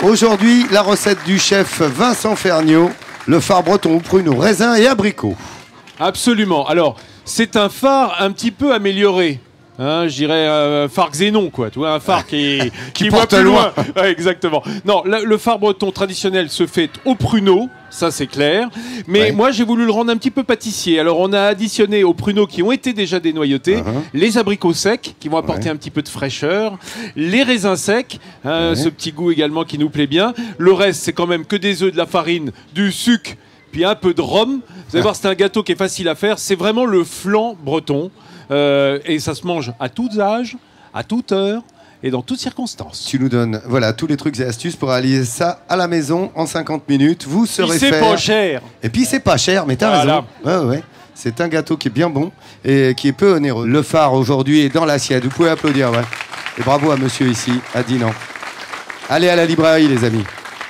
Aujourd'hui, la recette du chef Vincent Ferniaud, le phare breton aux pruneaux, raisins et abricots. Absolument. Alors, c'est un phare un petit peu amélioré. Hein, je dirais un phare Xénon, quoi. Tu vois, un phare qui voit plus loin. Ouais, exactement. Non, le phare breton traditionnel se fait au pruneau, ça c'est clair. Mais moi, j'ai voulu le rendre un petit peu pâtissier. Alors, on a additionné aux pruneaux qui ont été déjà dénoyautés les abricots secs qui vont apporter un petit peu de fraîcheur, les raisins secs, ce petit goût également qui nous plaît bien. Le reste, c'est quand même que des œufs, de la farine, du sucre, puis un peu de rhum. Vous allez voir, c'est un gâteau qui est facile à faire. C'est vraiment le flan breton. Et ça se mange à tous âges, à toute heure et dans toutes circonstances. Tu nous donnes voilà, tous les trucs et astuces pour réaliser ça à la maison en 50 minutes. Vous saurez faire. C'est pas cher. Et puis c'est pas cher, mais t'as raison. Ouais. C'est un gâteau qui est bien bon et qui est peu onéreux. Le phare aujourd'hui est dans l'assiette. Vous pouvez applaudir. Ouais. Et bravo à monsieur ici, à Dinan. Allez à la librairie, les amis.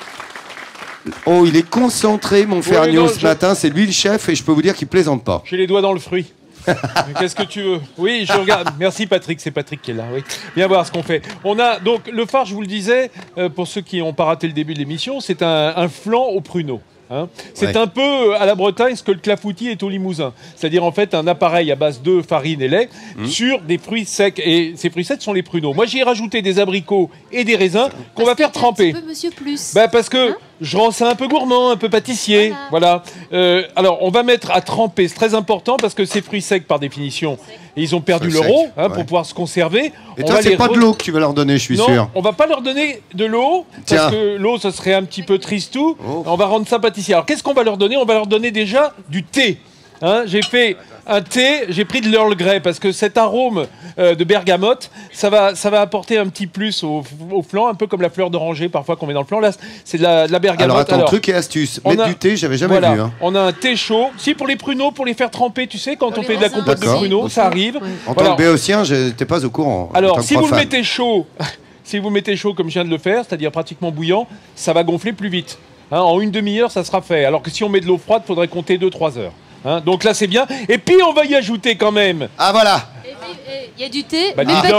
Oh, il est concentré, mon Ferniaud, ce matin. C'est lui le chef et je peux vous dire qu'il plaisante pas. J'ai les doigts dans le fruit. Qu'est-ce que tu veux? Oui, je regarde. Merci Patrick, c'est Patrick qui est là. Oui. Viens voir ce qu'on fait. On a donc le phare, je vous le disais, pour ceux qui n'ont pas raté le début de l'émission, c'est un flan au pruneau. Hein. C'est un peu à la Bretagne ce que le clafoutis est au Limousin. C'est-à-dire en fait un appareil à base d'œufs, farine et lait sur des fruits secs. Et ces fruits secs sont les pruneaux. Moi j'y ai rajouté des abricots et des raisins qu'on va faire tremper. Un petit peu Monsieur Plus. Bah, parce que je rends ça un peu gourmand, un peu pâtissier. Voilà. Alors on va mettre à tremper, c'est très important parce que ces fruits secs par définition, ils ont perdu leur eau pour pouvoir se conserver. Et toi c'est pas de l'eau que tu vas leur donner, je suis sûr. Non, on va pas leur donner de l'eau parce que l'eau ça serait un petit peu tristou. On va rendre ça pâtissier. Alors qu'est-ce qu'on va leur donner? On va leur donner déjà du thé. Hein, j'ai fait un thé, j'ai pris de l'Earl Grey parce que cet arôme de bergamote, ça va apporter un petit plus au flan, un peu comme la fleur d'oranger parfois qu'on met dans le flan. Là, c'est de la bergamote. Alors attends, truc et astuce. Mettre du thé, j'avais jamais vu. Hein. On a un thé chaud. Si, pour les pruneaux, pour les faire tremper, tu sais, quand on fait de la compote de pruneaux, ça arrive. En tant que béotien, je n'étais pas au courant. Alors, si vous le mettez chaud, si vous le mettez chaud comme je viens de le faire, c'est-à-dire pratiquement bouillant, ça va gonfler plus vite. Hein, en une demi-heure, ça sera fait. Alors que si on met de l'eau froide, il faudrait compter 2-3 heures. Hein, donc là, c'est bien. Et puis, on va y ajouter quand même. Ah, voilà. Il y a du thé, bah, mais pas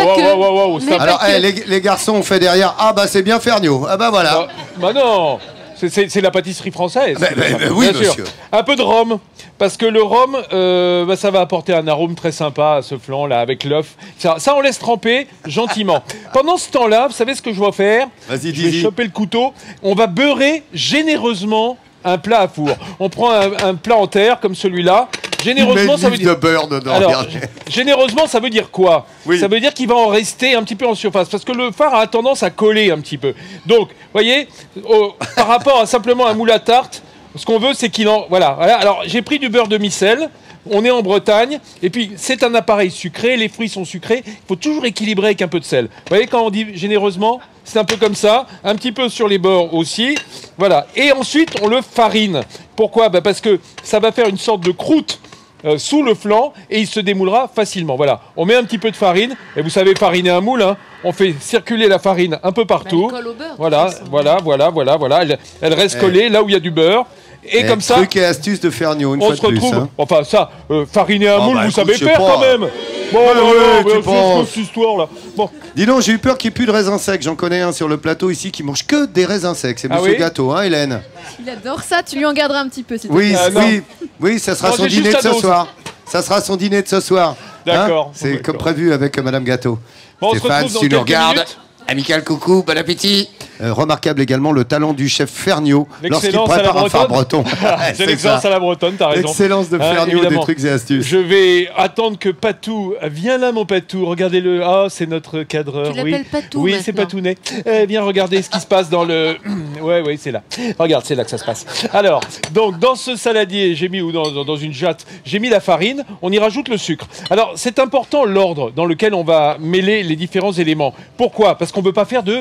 que. Alors, les garçons ont fait derrière. Ah, bah, c'est bien Ferniaud. Ah, bah, voilà. Bah non. C'est la pâtisserie française. Oui, monsieur. Un peu de rhum, parce que le rhum, ça va apporter un arôme très sympa à ce flan-là, avec l'œuf. Ça, on laisse tremper gentiment. Pendant ce temps-là, vous savez ce que je vais faire? Vas-y, je vais choper le couteau. On va beurrer généreusement un plat à four. On prend un plat en terre, comme celui-là. Généreusement, ça veut dire... de beurre dedans. Alors, généreusement, ça veut dire quoi? Ça veut dire qu'il va en rester un petit peu en surface. Parce que le phare a tendance à coller un petit peu. Donc, vous voyez, par rapport à simplement un moule à tarte, ce qu'on veut, c'est qu'il en... Voilà. Alors, j'ai pris du beurre de micelle. On est en Bretagne. Et puis, c'est un appareil sucré. Les fruits sont sucrés. Il faut toujours équilibrer avec un peu de sel. Vous voyez, quand on dit généreusement, c'est un peu comme ça. Un petit peu sur les bords aussi. Voilà. Et ensuite, on le farine. Pourquoi? Parce que ça va faire une sorte de croûte sous le flanc et il se démoulera facilement. Voilà, on met un petit peu de farine et vous savez fariner un moule, hein. On fait circuler la farine un peu partout. Elle colle au beurre, voilà. Elle reste collée là où il y a du beurre. Et comme ça, truc et astuce de Ferniaud, une on fois se de plus. retrouve. Hein. Enfin ça, fariner un moule, vous savez faire quand même. Bon, cette histoire là. Bon. Dis donc, j'ai eu peur qu'il n'y ait plus de raisins secs. J'en connais un sur le plateau ici qui mange que des raisins secs. C'est Monsieur Gâteau, hein, Hélène? Il adore ça. Tu lui en garderas un petit peu, si oui, ça sera son dîner de ce soir. Ça sera son dîner de ce soir. D'accord. C'est comme prévu avec Madame Gâteau. Bon, Stéphane, si tu nous regardes, amical coucou, bon appétit. Remarquable également le talent du chef Ferniaud lorsqu'il prépare un phare breton. C'est l'excellence à la bretonne, t'as raison. L'excellence de Ferniaud, des trucs et astuces. Je vais attendre que Patou, viens là mon Patou, regardez-le. Ah, c'est notre cadreur. Tu l'appelles Patou? Oui, c'est Patounet. Viens regarder ce qui se passe dans le... Oui, c'est là. Regarde, c'est là que ça se passe. Alors, donc dans ce saladier, j'ai mis, ou dans une jatte, j'ai mis la farine, on y rajoute le sucre. Alors, c'est important l'ordre dans lequel on va mêler les différents éléments. Pourquoi? Parce qu'on ne peut pas faire de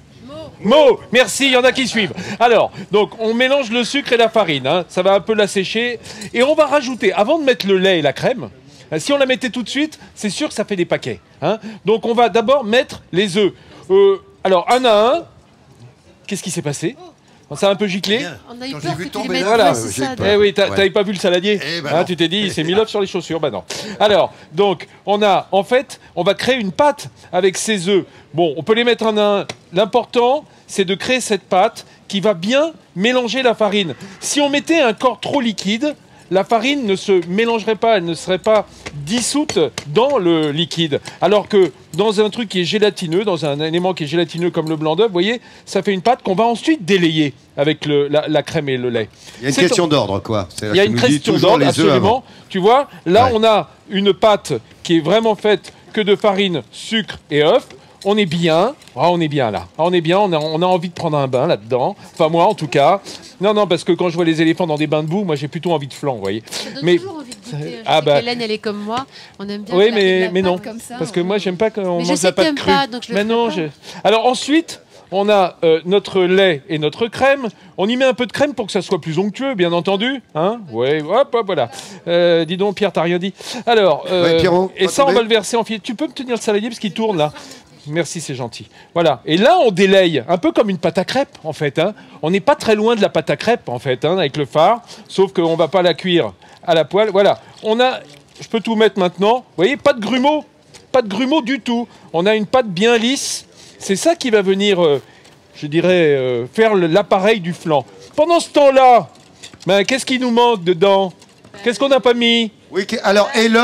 merci, il y en a qui suivent. Alors, donc, on mélange le sucre et la farine. Hein, ça va un peu l'assécher. Et on va rajouter, avant de mettre le lait et la crème, si on la mettait tout de suite, c'est sûr que ça fait des paquets. Hein. Donc, on va d'abord mettre les œufs. Alors, un à un. Qu'est-ce qui s'est passé? Ça a un peu giclé. On a eu Quand peur j'ai vu que tu les tomber mettes. là, Voilà. j'ai peur. Eh oui, Ouais. t'avais pas vu le saladier. Eh ben non. Tu t'es dit, il s'est mis l'œuf sur les chaussures. Bah non. Alors, donc, on va créer une pâte avec ces œufs. Bon, on peut les mettre en un. L'important, c'est de créer cette pâte qui va bien mélanger la farine. Si on mettait un corps trop liquide, la farine ne se mélangerait pas, elle ne serait pas dissoute dans le liquide. Alors que dans un truc qui est gélatineux, dans un élément qui est gélatineux comme le blanc d'œuf, vous voyez, ça fait une pâte qu'on va ensuite délayer avec la crème et le lait. Il y a une question d'ordre, quoi. Il y a une question d'ordre, absolument. Tu vois, là, Ouais. on a une pâte qui est vraiment faite que de farine, sucre et œuf. On est bien. Ah, on est bien là. Ah, on est bien. On a envie de prendre un bain là-dedans. Enfin, moi, en tout cas. Non, parce que quand je vois les éléphants dans des bains de boue, moi, j'ai plutôt envie de flan, vous voyez. Ça donne Mais- toujours envie de goûter. Je Ah sais bah- qu'Hélène, elle est comme moi. On aime bien. Oui, de la mais non. pâte comme ça. Parce que moi, j'aime pas qu'on Mais je mange sais la que pâte t'aimes crue. pas, donc je le Mais ferai non, pas. Alors ensuite, on a notre lait et notre crème. On y met un peu de crème pour que ça soit plus onctueux, bien entendu. Hein, ouais, hop, voilà. Dis donc, Pierre, t'as rien dit. Alors, Ouais, Pierrot, et pas ça, on tomber. va le verser en filet. Tu peux me tenir le saladier parce qu'il tourne là. Merci, c'est gentil. Voilà. Et là, on délaye, un peu comme une pâte à crêpes, en fait. Hein. On n'est pas très loin de la pâte à crêpes, en fait, hein, avec le phare. Sauf qu'on ne va pas la cuire à la poêle. Voilà. Je peux tout mettre maintenant. Vous voyez, pas de grumeaux. Pas de grumeaux du tout. On a une pâte bien lisse. C'est ça qui va venir, je dirais, faire l'appareil du flan. Pendant ce temps-là, ben, qu'est-ce qui nous manque dedans? Qu'est-ce qu'on n'a pas mis? Oui, alors, et le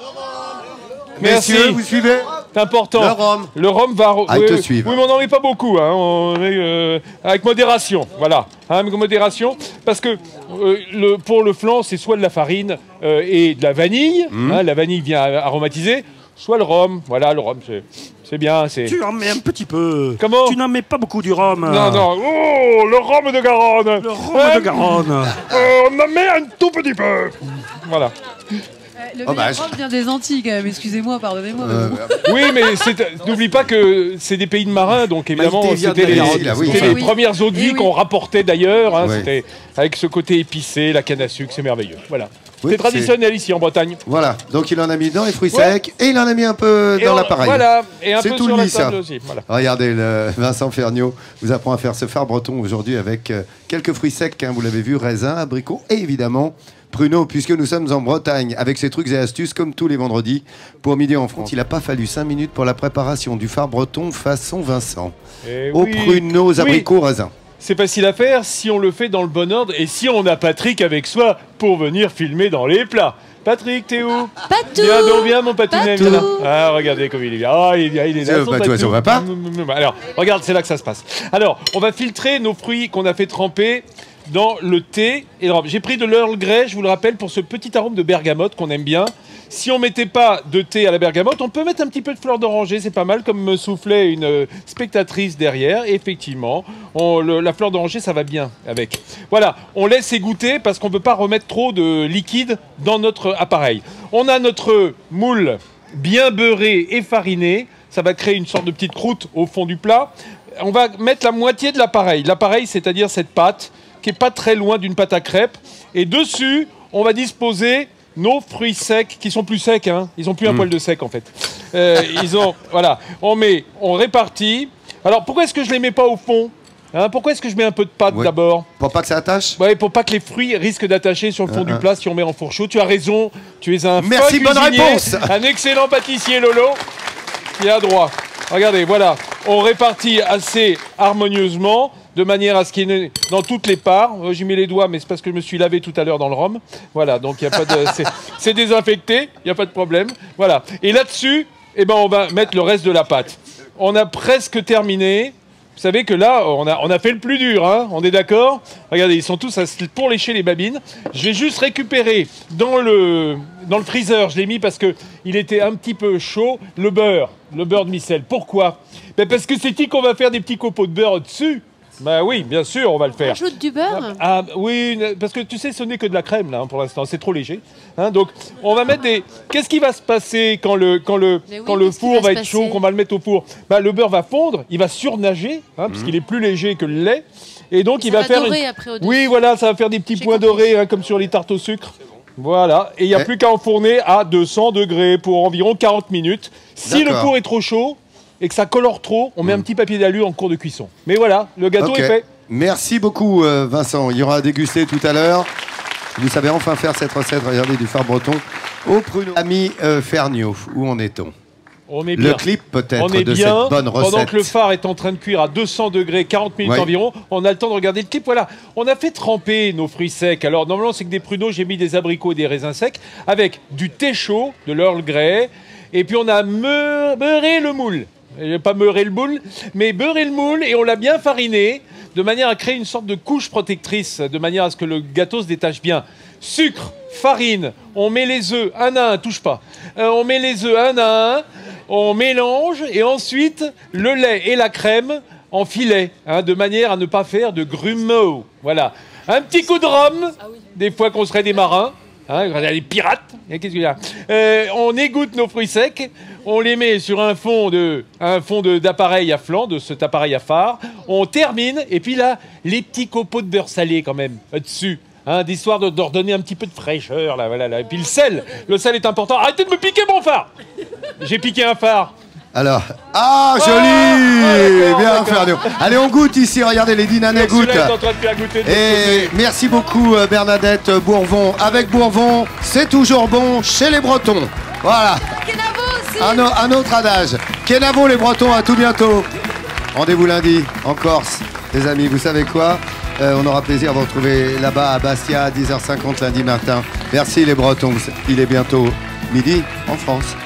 Merci. Messieurs, vous suivez? C'est important. Le rhum. Le rhum va... Ah, ils te suivent. Oui, mais on n'en met pas beaucoup. Hein. On met, avec modération. Voilà. Hein, avec modération. Parce que pour le flan, c'est soit de la farine et de la vanille. Hein, la vanille vient aromatiser. Soit le rhum. Voilà, le rhum, c'est bien. Tu en mets un petit peu. Comment? Tu n'en mets pas beaucoup du rhum. Non. Oh, le rhum de Garonne. Le rhum de Garonne. On en met un tout petit peu. Voilà. Le Oh, bah, meilleur rhum vient des Antilles, quand même. Excusez-moi, pardonnez-moi. Oui, mais n'oublie pas que c'est des pays de marins, donc évidemment, Maïté vient c'était de les, Garonne, là, oui. c'était Oui. les premières eaux de vie Eh oui. qu'on rapportait d'ailleurs. Hein, Ouais. C'était avec ce côté épicé, la canne à sucre, c'est merveilleux. Voilà. Oui, c'est traditionnel ici en Bretagne. Voilà, donc il en a mis dans les fruits Ouais. secs et il en a mis un peu Et dans on- l'appareil. Voilà, et un C'est peu tout sur lui, la ça. table aussi. Voilà. Regardez, Vincent Ferniaud vous apprend à faire ce phare breton aujourd'hui avec quelques fruits secs, hein, vous l'avez vu, raisins, abricots et évidemment pruneaux, puisque nous sommes en Bretagne avec ses trucs et astuces comme tous les vendredis pour Midi en France. Il n'a pas fallu 5 minutes pour la préparation du phare breton façon Vincent. Et Aux oui. pruneaux, aux abricots, raisins. C'est facile à faire si on le fait dans le bon ordre et si on a Patrick avec soi pour venir filmer dans les plats. Patrick, t'es où? Patou. Viens donc, viens mon patounet. Patou. Viens là. Ah, regardez comme il est bien. Ah, il est bien, il est là. C'est- son bah, toi, patou. ça va pas Alors, regarde, c'est là que ça se passe. Alors, on va filtrer nos fruits qu'on a fait tremper dans le thé et le rhum. J'ai pris de l'Earl Grey, je vous le rappelle, pour ce petit arôme de bergamote qu'on aime bien. Si on mettait pas de thé à la bergamote, on peut mettre un petit peu de fleur d'oranger, c'est pas mal, comme me soufflait une spectatrice derrière. Et effectivement, la fleur d'oranger, ça va bien avec. Voilà, on laisse égoutter parce qu'on ne peut pas remettre trop de liquide dans notre appareil. On a notre moule bien beurré et fariné. Ça va créer une sorte de petite croûte au fond du plat. On va mettre la moitié de l'appareil. L'appareil, c'est-à-dire cette pâte qui n'est pas très loin d'une pâte à crêpes. Et dessus, on va disposer nos fruits secs, qui sont plus secs, hein. Ils n'ont plus un poil de sec en fait. Voilà, on répartit. Alors pourquoi est-ce que je les mets pas au fond, hein? Pourquoi est-ce que je mets un peu de pâte Ouais. d'abord? Pour pas que ça attache. Ouais, pour pas que les fruits risquent d'attacher sur le fond du plat si on met en four chaud. Tu as raison, tu es un Merci, fin bonne cuisinier, réponse. un excellent pâtissier Lolo, qui a droit. Regardez, voilà, on répartit assez harmonieusement, de manière à ce qu'il y ait dans toutes les parts. J'y mets les doigts, mais c'est parce que je me suis lavé tout à l'heure dans le rhum. Voilà, donc il y a pas de, c'est désinfecté, il n'y a pas de problème. Voilà, et là-dessus, eh ben, on va mettre le reste de la pâte. On a presque terminé. Vous savez que là, on a fait le plus dur, hein, on est d'accord? Regardez, ils sont tous pour lécher les babines. Je vais juste récupérer dans le freezer, je l'ai mis parce qu'il était un petit peu chaud, le beurre de micelle. Pourquoi? Ben parce que c'est dit qu'on va faire des petits copeaux de beurre dessus. Ben oui, bien sûr, on va le faire. Ajoute du beurre. Ah oui, parce que tu sais, ce n'est que de la crème là hein, pour l'instant, c'est trop léger. Hein, donc, on va mettre des. Qu'est-ce qui va se passer quand le qu'est-ce four qui va va se être chaud, passer qu'on va le mettre au four? Bah, le beurre va fondre, il va surnager, hein, puisqu'il est plus léger que le lait, et donc Et il ça va va faire. dorer après au-dessus. Oui, voilà, ça va faire des petits J'ai points compris. dorés, hein, comme sur les tartes au sucre. Voilà, et il n'y a Eh. plus qu'à enfourner à 200 degrés pour environ 40 minutes. Si le D'accord. four est trop chaud et que ça colore trop, on met un petit papier d'alu en cours de cuisson. Mais voilà, le gâteau Ok. est fait. Merci beaucoup, Vincent. Il y aura à déguster tout à l'heure. Vous savez enfin faire cette recette, regardez, du phare breton au pruneau. Ami Ferniaud, où en est-on? On est bien. Le clip peut-être on est de bien. cette bonne recette. Pendant que le phare est en train de cuire à 200 degrés, 40 minutes environ, on a le temps de regarder le clip. Voilà, on a fait tremper nos fruits secs. Alors normalement c'est que des pruneaux, j'ai mis des abricots et des raisins secs avec du thé chaud, de l'Earl Grey, et puis on a beurré le moule. J'ai pas meuré le moule, mais beurré le moule et on l'a bien fariné de manière à créer une sorte de couche protectrice, de manière à ce que le gâteau se détache bien. Sucre, farine, on met les œufs un à un, touche pas. On met les œufs un à un, on mélange et ensuite le lait et la crème en filet, hein, de manière à ne pas faire de grumeaux. Voilà. Un petit coup de rhum, des fois qu'on serait des marins. Hein, les pirates, qu'est-ce qu'il y a? On égoutte nos fruits secs, on les met sur un fond d'appareil à flanc, de cet appareil à phare. On termine, et puis là, les petits copeaux de beurre salé quand même, dessus. Hein, d'histoire de leur donner un petit peu de fraîcheur, là, voilà, là. Et puis le sel est important. Arrêtez de me piquer mon phare! J'ai piqué un phare. Alors, joli, bien Ferniaud. Allez, on goûte ici, regardez, les Dinanais goûtent. Et merci beaucoup Bernadette Bourvon. Avec Bourvon, c'est toujours bon chez les Bretons. Voilà. Kenavo aussi. Un autre adage. Kenavo les Bretons, à tout bientôt. Rendez-vous lundi en Corse, les amis. Vous savez quoi? On aura plaisir de vous retrouver là-bas à Bastia à 10h50 lundi matin. Merci les Bretons. Il est bientôt midi en France.